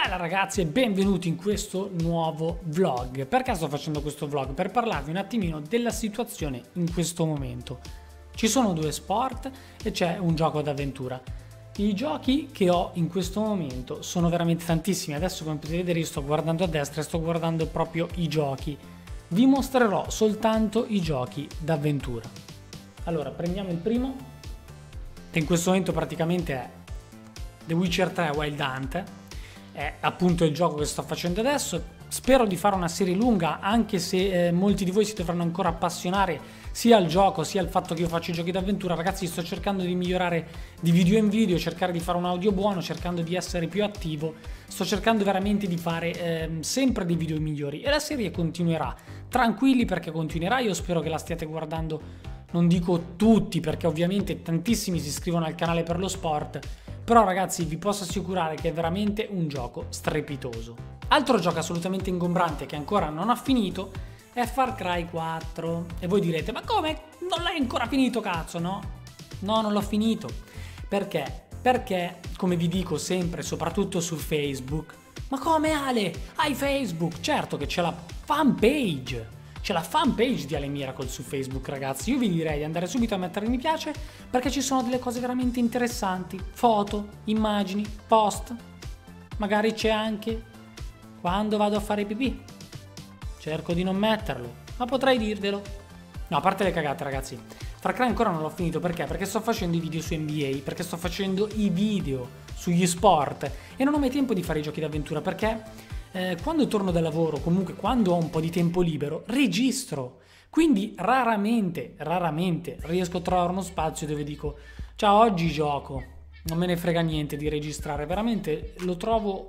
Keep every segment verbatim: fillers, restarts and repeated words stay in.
Bella ragazzi e benvenuti in questo nuovo vlog. Perché sto facendo questo vlog? Per parlarvi un attimino della situazione in questo momento. Ci sono due sport e c'è un gioco d'avventura. I giochi che ho in questo momento sono veramente tantissimi. Adesso, come potete vedere, io sto guardando a destra e sto guardando proprio i giochi. Vi mostrerò soltanto i giochi d'avventura. Allora, prendiamo il primo, che in questo momento praticamente è The Witcher tre Wild Hunt. È appunto il gioco che sto facendo adesso. Spero di fare una serie lunga, anche se eh, molti di voi si dovranno ancora appassionare sia al gioco sia al fatto che io faccio i giochi d'avventura. Ragazzi, sto cercando di migliorare di video in video, cercare di fare un audio buono, cercando di essere più attivo. Sto cercando veramente di fare eh, sempre dei video migliori e la serie continuerà. Tranquilli, perché continuerà. Io spero che la stiate guardando, non dico tutti, perché ovviamente tantissimi si iscrivono al canale per lo sport. Però ragazzi, vi posso assicurare che è veramente un gioco strepitoso. Altro gioco assolutamente ingombrante che ancora non ho finito è Far Cry quattro. E voi direte, ma come? Non l'hai ancora finito, cazzo? No, no, non l'ho finito. Perché? Perché, come vi dico sempre, soprattutto su Facebook, ma come Ale? Hai Facebook? Certo che c'è la fanpage. C'è la fanpage di Ale Miracle su Facebook, ragazzi. Io vi direi di andare subito a mettere mi piace, perché ci sono delle cose veramente interessanti. Foto, immagini, post. Magari c'è anche quando vado a fare pipì. Cerco di non metterlo, ma potrei dirvelo. No, a parte le cagate, ragazzi. Far Cry ancora non l'ho finito, perché? Perché sto facendo i video su N B A, perché sto facendo i video sugli sport e non ho mai tempo di fare i giochi d'avventura, perché Eh, quando torno dal lavoro, comunque quando ho un po' di tempo libero, registro. Quindi raramente, raramente riesco a trovare uno spazio dove dico ciao, oggi gioco. Non me ne frega niente di registrare, veramente lo trovo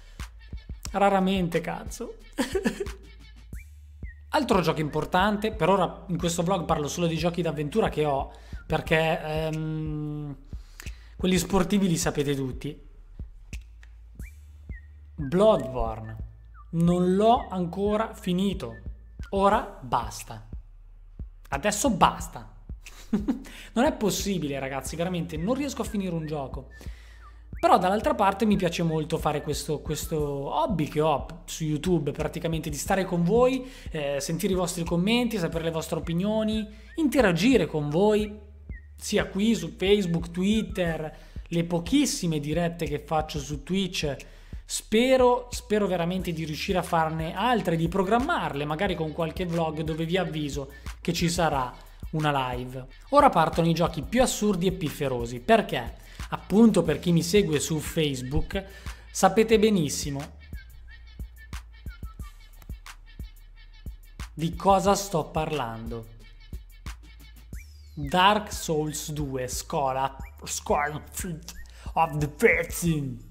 raramente, cazzo. Altro gioco importante, per ora in questo vlog parlo solo di giochi d'avventura che ho, perché ehm, quelli sportivi li sapete tutti. Bloodborne non l'ho ancora finito. Ora basta. Adesso basta. Non è possibile, ragazzi, veramente non riesco a finire un gioco. Però dall'altra parte mi piace molto fare questo, questo hobby che ho su YouTube, praticamente di stare con voi, eh, sentire i vostri commenti, sapere le vostre opinioni, interagire con voi, sia qui su Facebook, Twitter, le pochissime dirette che faccio su Twitch. Spero, spero veramente di riuscire a farne altre, di programmarle, magari con qualche vlog dove vi avviso che ci sarà una live. Ora partono i giochi più assurdi e pifferosi, perché? Appunto, per chi mi segue su Facebook, sapete benissimo di cosa sto parlando. Dark Souls due, Scholar, Scholar of the First.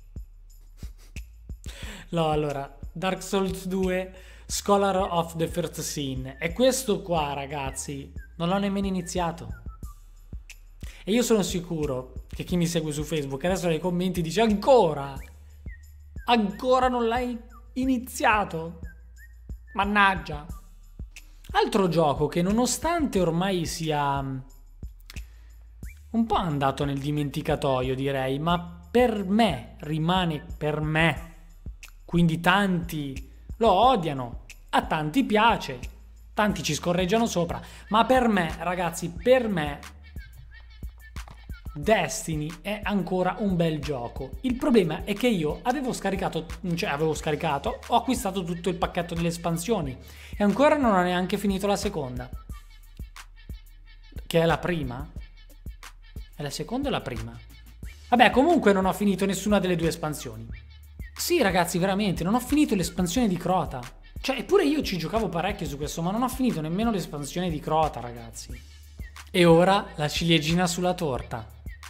No, allora, Dark Souls due, Scholar of the First Sin. E questo qua, ragazzi, non l'ho nemmeno iniziato. E io sono sicuro che chi mi segue su Facebook adesso nei commenti dice ancora, ancora non l'hai iniziato? Mannaggia. Altro gioco che, nonostante ormai sia un po' andato nel dimenticatoio, direi, ma per me rimane per me. Quindi tanti lo odiano, a tanti piace, tanti ci scorreggiano sopra, ma per me, ragazzi, per me Destiny è ancora un bel gioco. Il problema è che io avevo scaricato, cioè avevo scaricato, ho acquistato tutto il pacchetto delle espansioni e ancora non ho neanche finito la seconda, che è la prima. È la seconda o la prima? Vabbè, comunque non ho finito nessuna delle due espansioni. Sì, ragazzi, veramente, non ho finito l'espansione di Crota. Cioè, eppure io ci giocavo parecchio su questo, ma non ho finito nemmeno l'espansione di Crota, ragazzi. E ora la ciliegina sulla torta.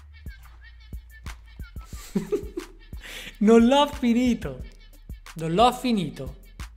Non l'ho finito. Non l'ho finito.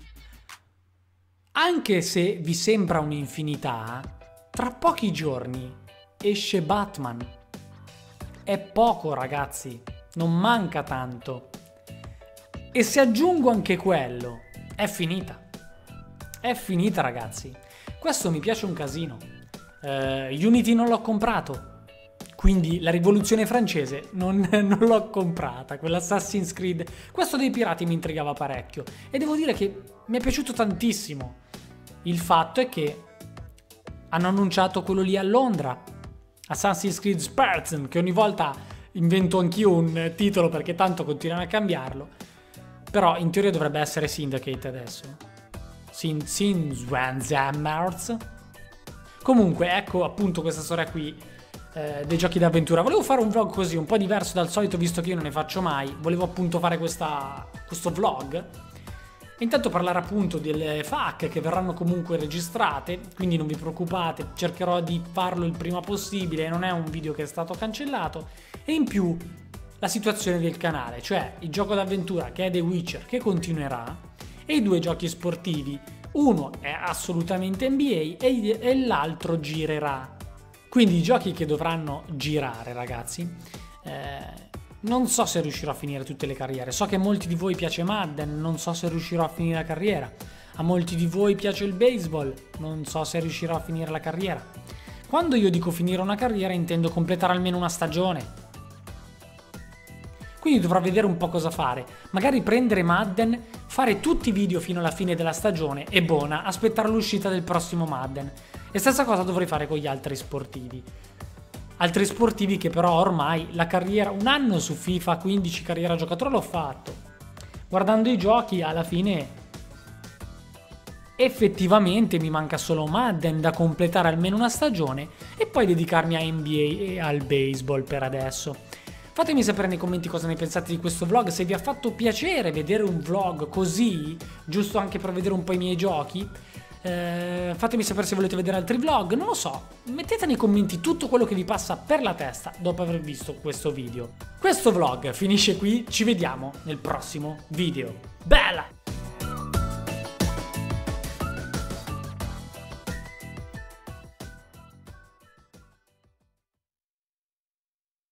Anche se vi sembra un'infinità, tra pochi giorni esce Batman. È poco, ragazzi. Non manca tanto. E se aggiungo anche quello, è finita. È finita, ragazzi. Questo mi piace un casino. Uh, Unity non l'ho comprato. quindi la rivoluzione francese non, non l'ho comprata, quell'Assassin's Creed. Questo dei pirati mi intrigava parecchio e devo dire che mi è piaciuto tantissimo. Il fatto è che hanno annunciato quello lì a Londra, Assassin's Creed Spartan, che ogni volta invento anch'io un titolo perché tanto continuano a cambiarlo, però in teoria dovrebbe essere Syndicate adesso. Sin Sin Swanzamers. Comunque ecco appunto questa storia qui eh, dei giochi d'avventura. Volevo fare un vlog così, un po' diverso dal solito visto che io non ne faccio mai. Volevo appunto fare questa, questo vlog e intanto parlare appunto delle F A Q che verranno comunque registrate, quindi non vi preoccupate, cercherò di farlo il prima possibile, non è un video che è stato cancellato. E in più la situazione del canale, cioè il gioco d'avventura che è The Witcher che continuerà e i due giochi sportivi, uno è assolutamente N B A e, e l'altro girerà. Quindi i giochi che dovranno girare, ragazzi, eh, non so se riuscirò a finire tutte le carriere. So che a molti di voi piace Madden, non so se riuscirò a finire la carriera. A molti di voi piace il baseball, non so se riuscirò a finire la carriera. Quando io dico finire una carriera intendo completare almeno una stagione. Quindi dovrò vedere un po' cosa fare. Magari prendere Madden, fare tutti i video fino alla fine della stagione e buona, aspettare l'uscita del prossimo Madden. E stessa cosa dovrei fare con gli altri sportivi. Altri sportivi che però ormai la carriera, un anno su FIFA quindici carriera giocatore l'ho fatto. Guardando i giochi alla fine effettivamente mi manca solo Madden da completare almeno una stagione e poi dedicarmi a N B A e al baseball per adesso. Fatemi sapere nei commenti cosa ne pensate di questo vlog, se vi ha fatto piacere vedere un vlog così, giusto anche per vedere un po' i miei giochi. Eh, fatemi sapere se volete vedere altri vlog, non lo so, mettete nei commenti tutto quello che vi passa per la testa dopo aver visto questo video. Questo vlog finisce qui, ci vediamo nel prossimo video. Bella!